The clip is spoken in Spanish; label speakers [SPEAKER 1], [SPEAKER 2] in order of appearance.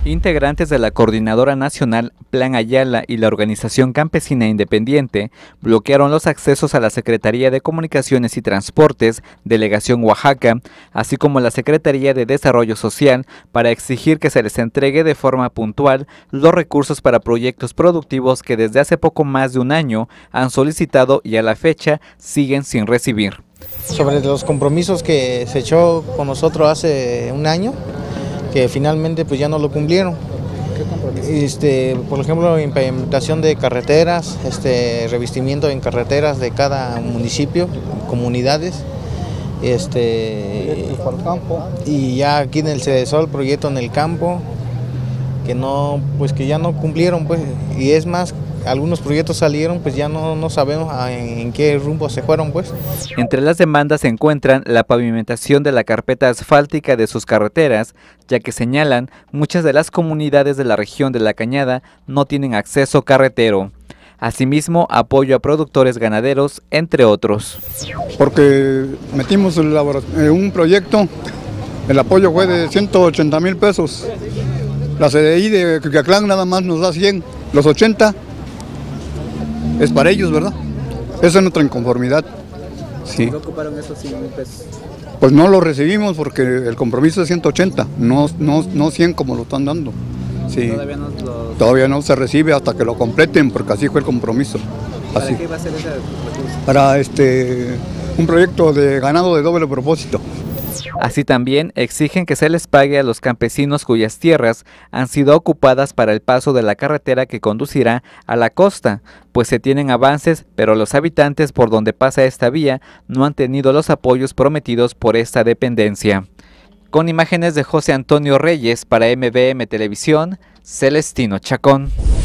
[SPEAKER 1] Integrantes de la Coordinadora Nacional Plan Ayala y la Organización Campesina Independiente bloquearon los accesos a la Secretaría de Comunicaciones y Transportes, Delegación Oaxaca, así como la Secretaría de Desarrollo Social, para exigir que se les entregue de forma puntual los recursos para proyectos productivos que desde hace poco más de un año han solicitado y a la fecha siguen sin recibir.
[SPEAKER 2] Sobre los compromisos que se echó con nosotros hace un año, que finalmente pues ya no lo cumplieron.
[SPEAKER 3] ¿Qué compromisos?
[SPEAKER 2] Por ejemplo, implementación de carreteras, revestimiento en carreteras de cada municipio, comunidades.
[SPEAKER 3] Proyectos para el campo.
[SPEAKER 2] Y ya aquí en el CEDESOL, proyecto en el campo, que no, pues que ya no cumplieron, pues, y es más, algunos proyectos salieron, pues ya no sabemos en qué rumbo se fueron, pues.
[SPEAKER 1] Entre las demandas se encuentran la pavimentación de la carpeta asfáltica de sus carreteras, ya que señalan muchas de las comunidades de la región de La Cañada no tienen acceso carretero. Asimismo, apoyo a productores ganaderos, entre otros.
[SPEAKER 3] Porque metimos un proyecto, el apoyo fue de 180,000 pesos. La CDI de Cuicatlán nada más nos da 100, los 80 es para ellos, ¿verdad? Esa es nuestra inconformidad. Sí.
[SPEAKER 4] ¿No ocuparon esos 100,000 pesos?
[SPEAKER 3] Pues no lo recibimos porque el compromiso es 180, no 100 como lo están dando. Sí. Todavía no se recibe hasta que lo completen, porque así fue el compromiso.
[SPEAKER 4] ¿Para
[SPEAKER 3] así.
[SPEAKER 4] qué va a ser ese recurso?
[SPEAKER 3] Para un proyecto de ganado de doble propósito.
[SPEAKER 1] Así también exigen que se les pague a los campesinos cuyas tierras han sido ocupadas para el paso de la carretera que conducirá a la costa, pues se tienen avances, pero los habitantes por donde pasa esta vía no han tenido los apoyos prometidos por esta dependencia. Con imágenes de José Antonio Reyes para MBM Televisión, Celestino Chacón.